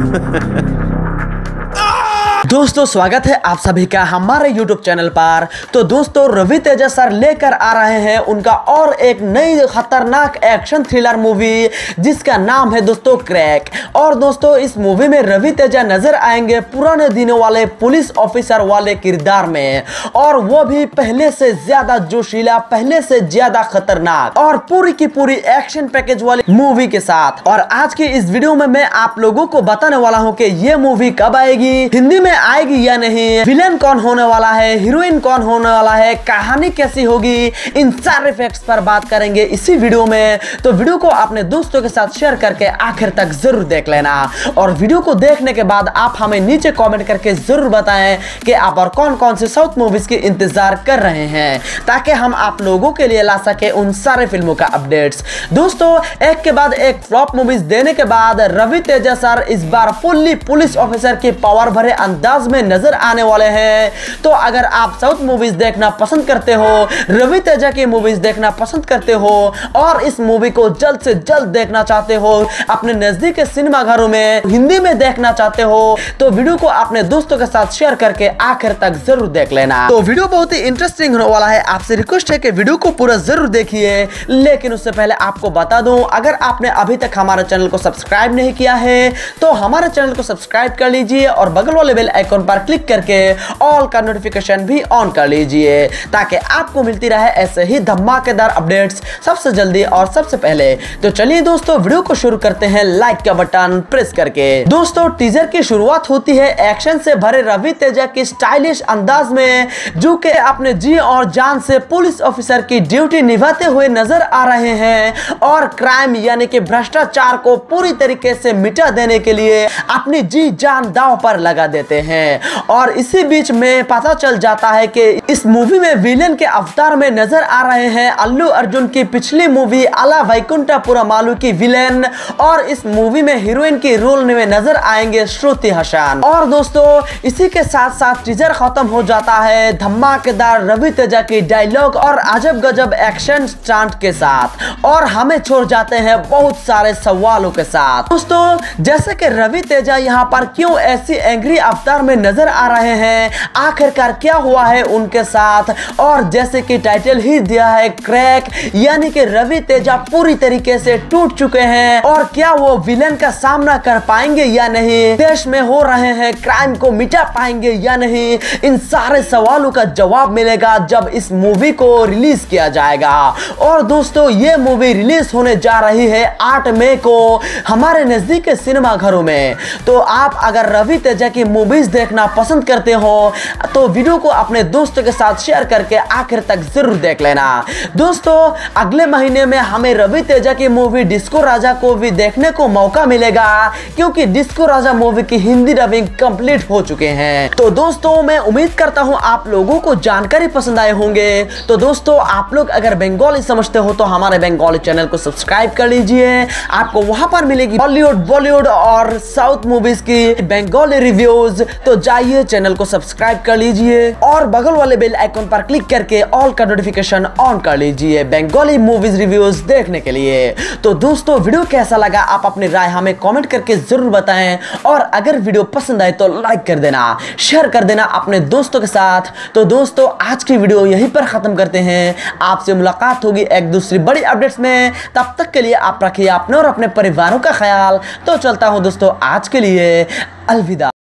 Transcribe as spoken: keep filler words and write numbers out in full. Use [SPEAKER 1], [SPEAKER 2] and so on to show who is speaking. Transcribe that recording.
[SPEAKER 1] दोस्तों स्वागत है आप सभी का हमारे यूट्यूब चैनल पर। तो दोस्तों रवि तेजा सर लेकर आ रहे हैं उनका और एक नई खतरनाक एक्शन थ्रिलर मूवी जिसका नाम है दोस्तों क्रैक। और दोस्तों इस मूवी में रवि तेजा नजर आएंगे पुराने दिनों वाले पुलिस ऑफिसर वाले किरदार में, और वो भी पहले से ज्यादा जोशीला, पहले से ज्यादा खतरनाक और पूरी की पूरी एक्शन पैकेज वाली मूवी के साथ। और आज की इस वीडियो में मैं आप लोगों को बताने वाला हूँ कि ये मूवी कब आएगी, हिंदी में आएगी या नहीं, विलेन कौन होने वाला है, हीरोइन कौन होने वाला है, कहानी कैसी होगी, इन सारे फैक्ट्स पर बात करेंगे इसी वीडियो में। तो वीडियो को अपने दोस्तों के साथ शेयर करके आखिर तक जरूर देख लेना, और वीडियो को देखने के बाद आप हमें नीचे कमेंट करके जरूर बताएं कि आप और कौन कौन सी साउथ मूवीज की इंतजार कर रहे हैं, ताकि हम आप लोगों के लिए ला सके उन सारे फिल्मों का अपडेट्स। दोस्तों एक के बाद एक फ्लॉप मूवीज देने के बाद रवि तेजा सर इस बार फुल्ली पुलिस ऑफिसर के पावर भरे अंदाज में नजर आने वाले हैं। तो अगर आप साउथ मूवीज देखना पसंद करते हो, रवि तेजा की मूवीज देखना पसंद करते हो और इस मूवी को जल्द से जल्द देखना चाहते हो, अपने नजदीक के सिनेमा घरों में हिंदी में देखना चाहते हो, तो वीडियो को अपने दोस्तों के साथ शेयर करके आखिर तक जरूर देख लेना। तो वीडियो बहुत ही इंटरेस्टिंग होने वाला है, आपसे रिक्वेस्ट है कि वीडियो को पूरा जरूर देखिए। लेकिन उससे पहले आपको बता दूं, अगर आपने अभी तक हमारे चैनल को सब्सक्राइब नहीं किया है तो हमारे चैनल को सब्सक्राइब कर लीजिए और बगल वाले बेल आइकन पर क्लिक करके ऑल का नोटिफिकेशन भी ऑन कर लीजिए, ताकि आपको मिलती रहे ऐसे ही धमाकेदार अपडेट्स सबसे जल्दी और सबसे पहले। तो चलिए दोस्तों वीडियो को शुरू करते हैं लाइक का बटन प्रेस करके। दोस्तों टीजर की शुरुआत होती है एक्शन से भरे रवि तेजा की स्टाइलिश अंदाज में, जो कि अपने जी और जान से पुलिस ऑफिसर की ड्यूटी निभाते हुए नजर आ रहे हैं और क्राइम यानी कि भ्रष्टाचार को पूरी तरीके से मिटा देने के लिए अपनी जी जान दांव पर लगा देते हैं। और इसी बीच में पता चल जाता है कि इस मूवी में विलेन के अवतार में नजर आ रहे हैं अल्लू अर्जुन की पिछली मूवी अला वैकुंठपुरमालु की विलेन, और इस मूवी में हीरोइन की रोल में नजर आएंगे श्रुति हसन। और दोस्तों इसी के साथ साथ टीजर खत्म हो जाता है धमाकेदार रवि तेजा की डायलॉग और अजब गजब एक्शन स्टंट के साथ, और हमें छोड़ जाते हैं बहुत सारे सवालों के साथ। दोस्तों जैसे कि रवि तेजा यहाँ पर क्यों ऐसी एंग्री अवतार में नजर आ रहे हैं, आखिरकार क्या हुआ है उनके साथ, और जैसे कि टाइटल ही दिया है क्रैक, यानी कि रवि तेजा पूरी तरीके से टूट चुके हैं, और क्या वो विलेन का सामना कर पाएंगे या नहीं, देश में हो रहे हैं क्राइम को मिटा पाएंगे या नहीं, इन सारे सवालों का जवाब मिलेगा जब इस मूवी को रिलीज किया जाएगा। और दोस्तों ये मूवी रिलीज होने जा रही है आठ मई को हमारे नजदीक के सिनेमा घरों में। तो आप अगर रवि तेजा की मूवीज देखना पसंद करते हो तो वीडियो को अपने दोस्तों के साथ शेयर करके आखिर तक जरूर देख लेना। दोस्तों अगले महीने में हमें रवि तेजा की मूवी डिस्को राजा को भी देखने को मौका मिलेगा, क्योंकि डिस्को राजा मूवी की हिंदी डबिंग कंप्लीट हो चुके हैं। तो दोस्तों मैं उम्मीद करता हूं आप लोगों को जानकारी पसंद आए होंगे। तो दोस्तों आप लोग अगर बंगाली समझते हो तो हमारे बंगाली चैनल को सब्सक्राइब कर लीजिए, आपको वहां पर मिलेगी बॉलीवुड बॉलीवुड और साउथ मूवीज की बंगाली रिव्यूज। तो जाइए चैनल को सब्सक्राइब कर लीजिए और बगल वाले बेल आइकन पर क्लिक करके ऑल का नोटिफिकेशन ऑन कर लीजिए बंगाली मूवीज रिव्यूज देखने के लिए। तो दोस्तों वीडियो कैसा लगा आप अपनी राय हमें कमेंट करके जरूर बताएं, और अगर वीडियो पसंद आए तो लाइक कर देना, शेयर कर देना अपने दोस्तों के साथ। तो दोस्तों आज की वीडियो यहीं पर खत्म करते हैं, आपसे मुलाकात होगी एक दूसरी बड़ी अपडेट्स में। तब तक के लिए आप रखिए अपने और अपने परिवारों का ख्याल। तो चलता हूं दोस्तों आज के लिए अलविदा।